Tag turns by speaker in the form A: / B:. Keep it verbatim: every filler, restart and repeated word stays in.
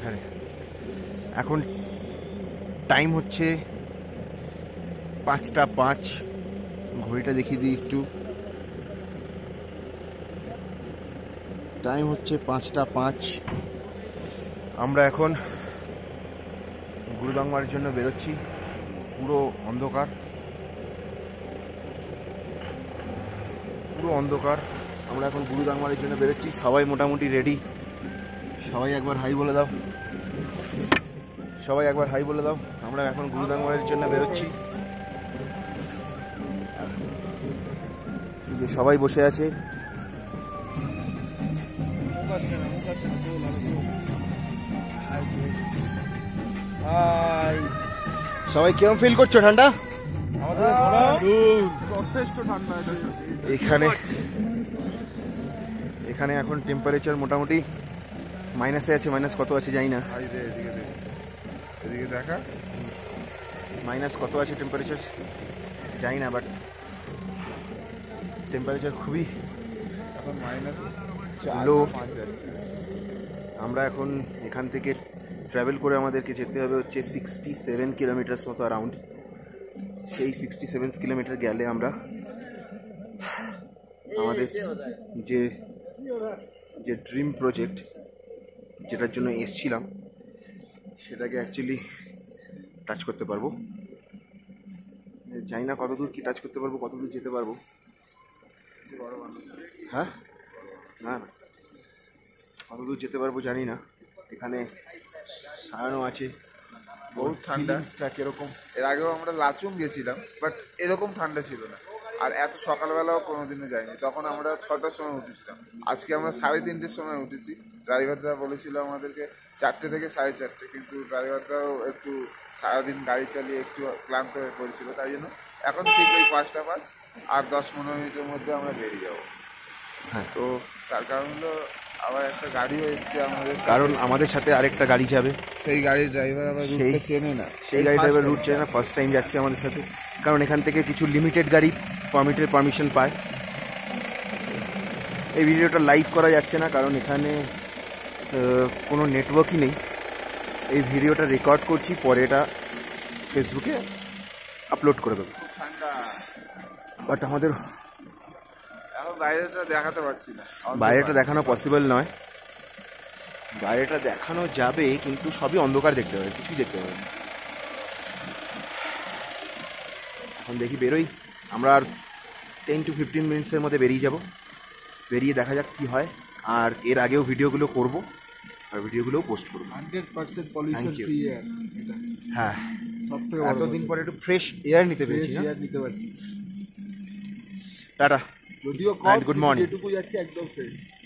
A: এখানে এখন টাইম হচ্ছে পাঁচটা পাঁচ। ঘড়িটা দেখিয়ে দিই একটু, টাইম হচ্ছে পাঁচটা পাঁচ। আমরা এখন গুরুদংমারের জন্য বেরোচ্ছি। পুরো অন্ধকার, পুরো অন্ধকার। আমরা এখন গুরুদংমারের জন্য বেরোচ্ছি। সবাই মোটামুটি রেডি। সবাই একবার হাই বলে দাও, সবাই একবার হাই বলে দাও। আমরা এখন গুরুদংমারের জন্য বেরোচ্ছি। সবাই বসে আছে। সবাই কেমন ফিল করছো? ঠান্ডা? এখানে এখানে এখন টেম্পারেচার মোটামুটি মাইনাসে আছে। মাইনাস কত আছে জানি না,
B: দেখা
A: মাইনাস কত আছে টেম্পারেচার জানি না, বাট টেম্পারেচার খুবই
B: এখন মাইনাস
A: লো। আমরা এখন এখান থেকে ট্রাভেল করে আমাদেরকে যেতে হবে হচ্ছে সিক্সটি সেভেন কিলোমিটার্স মতো অ্যারাউন্ড। সেই সিক্সটি সেভেন কিলোমিটার গেলে আমরা আমাদের যে যে ড্রিম প্রজেক্ট যেটার জন্য এসছিলাম সেটাকে অ্যাকচুয়ালি টাচ করতে পারবো। জানি না কতদূর কি টাচ করতে পারবো, কতদূর যেতে পারবো। হ্যাঁ, না না কতদূর যেতে পারবো জানি না। এখানে সায়ানো আছে,
B: বহুত ঠান্ডা।
A: কিরকম?
B: এর আগেও আমরা লাচুং গেছিলাম, বাট এরকম ঠান্ডা ছিল না। আর এত সকালবেলাও কোনোদিনও যাইনি। তখন আমরা ছটার সময় উঠেছিলাম, আজকে আমরা সাড়ে তিনটের সময় উঠেছি। ড্রাইভারদা বলেছিল আমাদেরকে চারটে থেকে সাড়ে চারটে, কিন্তু ড্রাইভারদাও একটু সারাদিন গাড়ি চালিয়ে একটু ক্লান্ত হয়ে পড়েছিল, তাই জন্য এখন ঠিক ওই পাঁচটা পাঁচ আর দশ পনেরো মিনিটের মধ্যে আমরা বেরিয়ে যাবো।
A: হ্যাঁ,
B: তো তার কারণ হলো আবার একটা গাড়িও এসছে আমাদের,
A: কারণ আমাদের সাথে আরেকটা গাড়ি যাবে।
B: সেই গাড়ির ড্রাইভার আবার রুটটা চেনে না,
A: সেই গাড়ি ড্রাইভার রুট চেনে না, ফার্স্ট টাইম যাচ্ছে আমাদের সাথে। কারণ এখান থেকে কিছু লিমিটেড গাড়ি পারমিটের পারমিশন পায়। এই ভিডিওটা লাইভ করা যাচ্ছে না কারণ এখানে কোনো নেটওয়ার্কই নেই। এই ভিডিওটা রেকর্ড করছি, পরে এটা ফেসবুকে আপলোড করে দেবো। বাট আমাদের
B: এখন বাইরেটা দেখাতে পারছি না,
A: বাইরেটা দেখানো পসিবল নয়। বাইরেটা দেখানো যাবে কিন্তু সবই অন্ধকার, দেখতে হবে, কিছুই দেখতে হবে। এখন দেখি বেরোই আমরা। আর টেন টু ফিফটিন মিনিটসের মধ্যে বেরিয়ে যাব। বেরিয়ে দেখা যাক কী হয়। আর এর আগেও ভিডিওগুলো করব আর ভিডিওগুলোও পোস্ট করবো।
B: Hundred percent pollution free air.
A: হ্যাঁ,
B: সব থেকে
A: এতদিন পরে একটু ফ্রেশ এয়ার নিতে পেরেছি,
B: এয়ার নিতে পারছি।
A: টাটা,
B: যদিও কম,
A: গুড মর্নিং।
B: যেটুকু যাচ্ছে একদম ফ্রেশ।